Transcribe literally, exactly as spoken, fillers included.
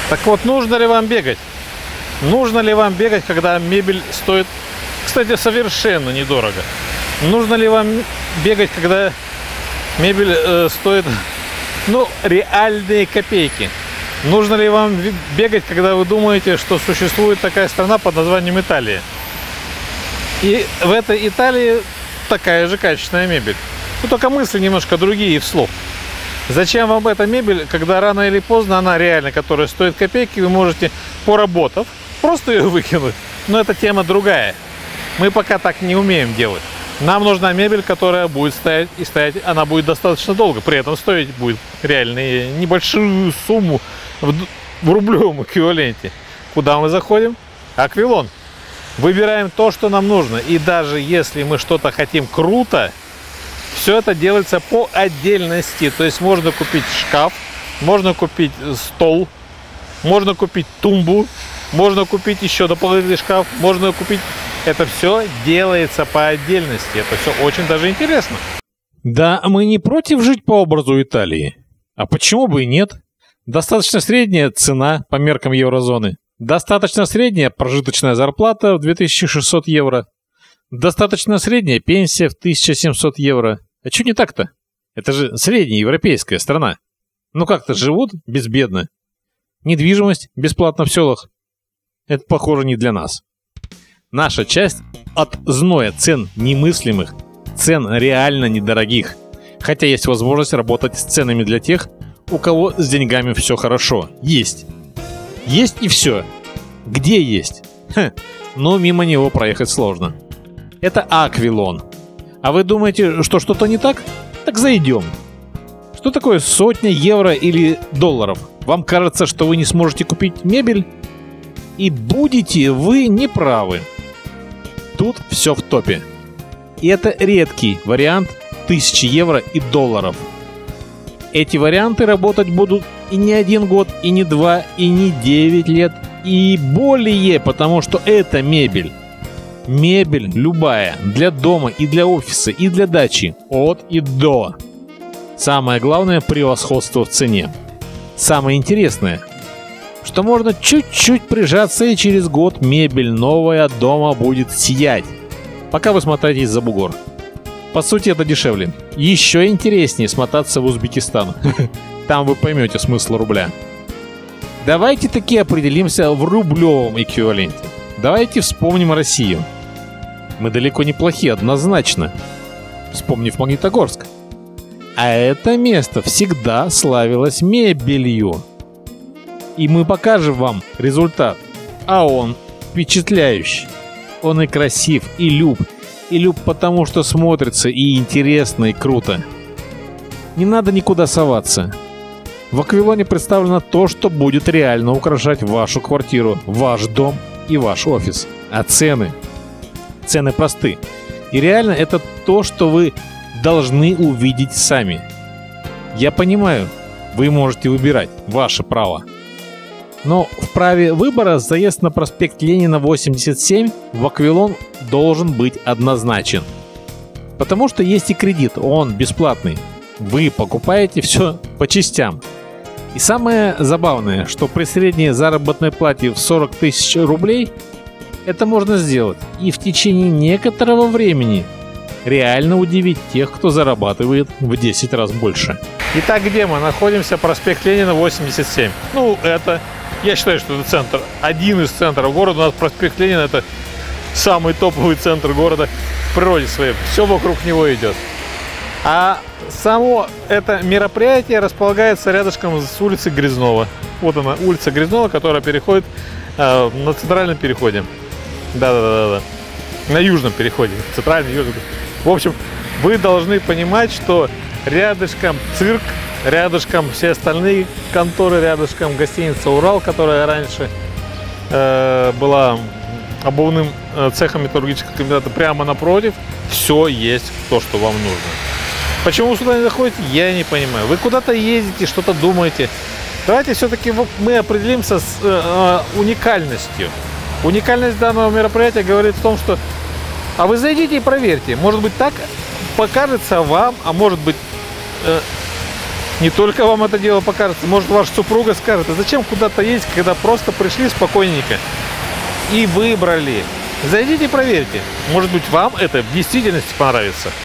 Так вот, нужно ли вам бегать? Нужно ли вам бегать, когда мебель стоит, кстати, совершенно недорого? Нужно ли вам бегать, когда мебель э, стоит, ну, реальные копейки? Нужно ли вам бегать, когда вы думаете, что существует такая страна под названием Италия? И в этой Италии такая же качественная мебель. Ну, только мысли немножко другие вслух. Зачем вам эта мебель, когда рано или поздно она реально, которая стоит копейки, вы можете, поработав, просто ее выкинуть. Но это тема другая. Мы пока так не умеем делать. Нам нужна мебель, которая будет стоять, и стоять она будет достаточно долго. При этом стоить будет реально небольшую сумму в, в рублевом эквиваленте. Куда мы заходим? Аквилон. Выбираем то, что нам нужно. И даже если мы что-то хотим круто, все это делается по отдельности. То есть можно купить шкаф, можно купить стол, можно купить тумбу, можно купить еще дополнительный шкаф, можно купить... Это все делается по отдельности. Это все очень даже интересно. Да, мы не против жить по образу Италии. А почему бы и нет? Достаточно средняя цена по меркам еврозоны. Достаточно средняя прожиточная зарплата в две тысячи шестьсот евро. Достаточно средняя пенсия в тысяча семьсот евро. А что не так-то? Это же среднеевропейская страна. Ну как-то живут безбедно. Недвижимость бесплатно в селах. Это, похоже, не для нас. Наша часть от зноя цен немыслимых, цен реально недорогих. Хотя есть возможность работать с ценами для тех, у кого с деньгами все хорошо. Есть. Есть и все. Где есть? Хм. Но мимо него проехать сложно. Это Аквилон. А вы думаете, что что-то не так? Так зайдем. Что такое сотня евро или долларов? Вам кажется, что вы не сможете купить мебель? И будете вы неправы. Тут все в топе. И это редкий вариант тысячи евро и долларов. Эти варианты работать будут и не один год, и не два, и не девять лет, и более, потому что это мебель. Мебель любая, для дома и для офиса, и для дачи, от и до. Самое главное — превосходство в цене. Самое интересное, что можно чуть-чуть прижаться, и через год мебель новая дома будет сиять, пока вы смотаетесь за бугор. По сути, это дешевле. Еще интереснее смотаться в Узбекистан. Там вы поймете смысл рубля. Давайте таки определимся в рублевом эквиваленте. Давайте вспомним Россию. Мы далеко не плохие, однозначно. Вспомнив Магнитогорск. А это место всегда славилось мебелью. И мы покажем вам результат. А он впечатляющий. Он и красив, и люб. И люб потому, что смотрится и интересно, и круто. Не надо никуда соваться. В Аквилоне представлено то, что будет реально украшать вашу квартиру, ваш дом и ваш офис. А цены? Цены просты. И реально это то, что вы должны увидеть сами. Я понимаю, вы можете выбирать, ваше право. Но в праве выбора заезд на проспект Ленина восемьдесят семь в Аквилон должен быть однозначен. Потому что есть и кредит, он бесплатный. Вы покупаете все по частям. И самое забавное, что при средней заработной плате в сорок тысяч рублей это можно сделать и в течение некоторого времени реально удивить тех, кто зарабатывает в десять раз больше. Итак, где мы находимся? Проспект Ленина восемьдесят семь. Ну, это... Я считаю, что это центр, один из центров города. У нас проспект Ленина — это самый топовый центр города в природе своей. Все вокруг него идет. А само это мероприятие располагается рядышком с улицей Грязнова. Вот она, улица Грязнова, которая переходит э, на центральном переходе. Да-да-да-да. На южном переходе. Центральный, южный. В общем, вы должны понимать, что рядышком цирк, рядышком все остальные конторы, рядышком гостиница «Урал», которая раньше э, была обувным э, цехом металлургического комбината, прямо напротив. Все есть то, что вам нужно. Почему вы сюда не заходите, я не понимаю. Вы куда-то ездите, что-то думаете. Давайте все-таки мы определимся с э, уникальностью. Уникальность данного мероприятия говорит в том, что... А вы зайдите и проверьте. Может быть, так покажется вам, а может быть... Э, Не только вам это дело покажется, может, ваша супруга скажет: а зачем куда-то ездить, когда просто пришли спокойненько и выбрали. Зайдите и проверьте. Может быть, вам это в действительности понравится.